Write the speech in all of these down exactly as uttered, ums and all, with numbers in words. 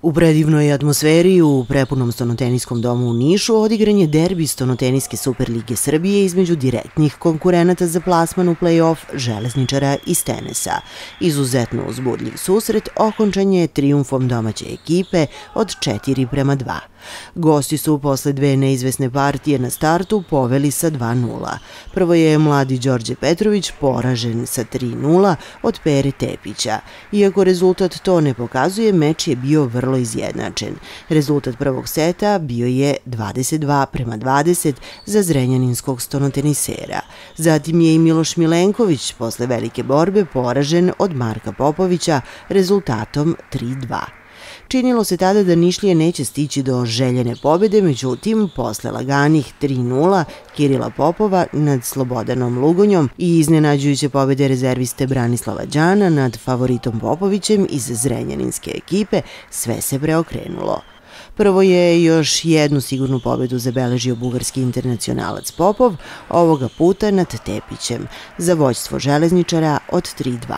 U predivnoj atmosferi u prepunom stonoteniskom domu u Nišu odigran je derbi Stonoteniske Superlige Srbije između direktnih konkurenata za plasman u play-off Železničara i Stenesa. Izuzetno uzbudljiv susret okončan je trijumfom domaće ekipe od četiri prema dva. Gosti su posle dve neizvesne partije na startu poveli sa dva nula. Prvo je mladi Đorđe Petrović poražen sa tri nula od Pere Tepića. Iako rezultat to ne pokazuje, meč je bio vrlo izjednačen. Rezultat prvog seta bio je dvadeset dva prema dvadeset za zrenjaninskog stonotenisera. Zatim je i Miloš Milenković posle velike borbe poražen od Marka Popovića rezultatom tri dva. Činilo se tada da Nišlije neće stići do željene pobjede, međutim, posle laganih tri nula Kirila Popova nad Slobodanom Lugonjom i iznenađujuće pobjede rezerviste Branislava Đana nad favoritom Popovićem iz zrenjaninske ekipe, sve se preokrenulo. Prvo je još jednu sigurnu pobjedu zabeležio bugarski internacionalac Popov, ovoga puta nad Tepićem, za vođstvo Železničara od tri dva.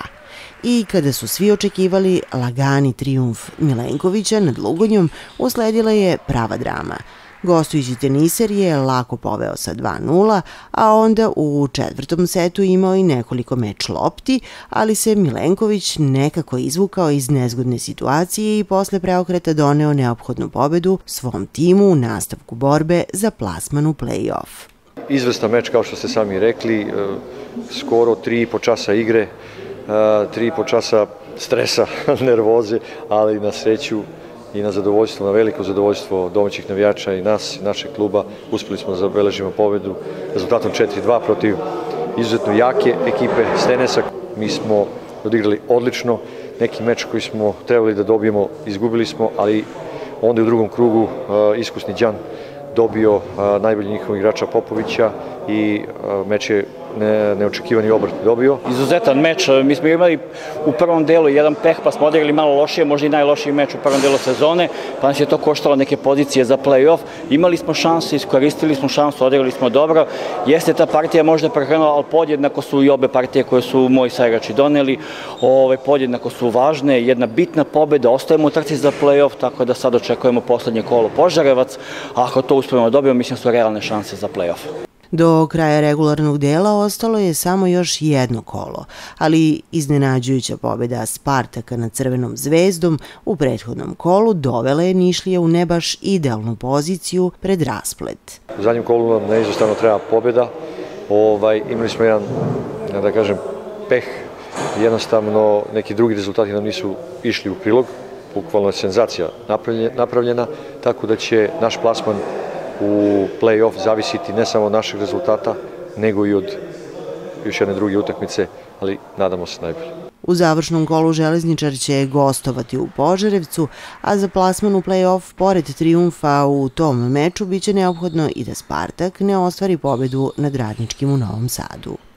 I kada su svi očekivali lagani trijumf Milenkovića nad Lugonjom, usledila je prava drama. Gostujući teniser je lako poveo sa dva nula, a onda u četvrtom setu imao i nekoliko meč lopti, ali se Milenković nekako izvukao iz nezgodne situacije i posle preokreta doneo neophodnu pobedu svom timu u nastavku borbe za plasman u play-off. Izvrstan meč, kao što ste sami rekli, skoro tri i po časa igre, tri i po časa stresa, nervoze, ali na sreću i na zadovoljstvo, na veliko zadovoljstvo domaćih navijača i nas, našeg kluba, uspeli smo da zabeležimo pobedu rezultatom četiri dva protiv izuzetno jake ekipe Stenesa. Mi smo odigrali odlično, neki meč koji smo trebali da dobijemo, izgubili smo, ali onda u drugom krugu iskusni Đan dobio najbolji njihovog igrača Popovića i meč je neočekivani obrt dobio. Izuzetan meč, mi smo imali u prvom delu jedan peh, pa smo odigrali malo lošije, možda i najlošiji meč u prvom delu sezone, pa nas je to koštalo neke pozicije za play-off. Imali smo šanse, iskoristili smo šansu, odigrali smo dobro. Jeste ta partija možda prekrenula, ali podjednako su i obe partije koje su moji saigrači doneli, podjednako su važne, jedna bitna pobjeda, ostajemo u trci za play-off, tako da sad očekujemo poslednje kolo Požarevac, a ako to uspemo dobijemo, mislim su realne šanse za play-off. Do kraja regularnog dela ostalo je samo još jedno kolo, ali iznenađujuća pobjeda Spartaka nad Crvenom zvezdom u prethodnom kolu dovela je Nišlije u ne baš idealnu poziciju pred rasplet. U zadnjem kolu nam neizostavno treba pobjeda. Imali smo jedan, da kažem, peh. Jednostavno neki drugi rezultati nam nisu išli u prilog. Bukvalno je senzacija napravljena, tako da će naš plasman u play-off zavisiti ne samo od naših rezultata, nego i od još jedne druge utakmice, ali nadamo se najbolje. U završnom kolu Železničar će gostovati u Požarevcu, a za plasman u play-off, pored trijumfa u tom meču, biće neophodno i da Spartak ne ostvari pobedu nad Radničkim u Novom Sadu.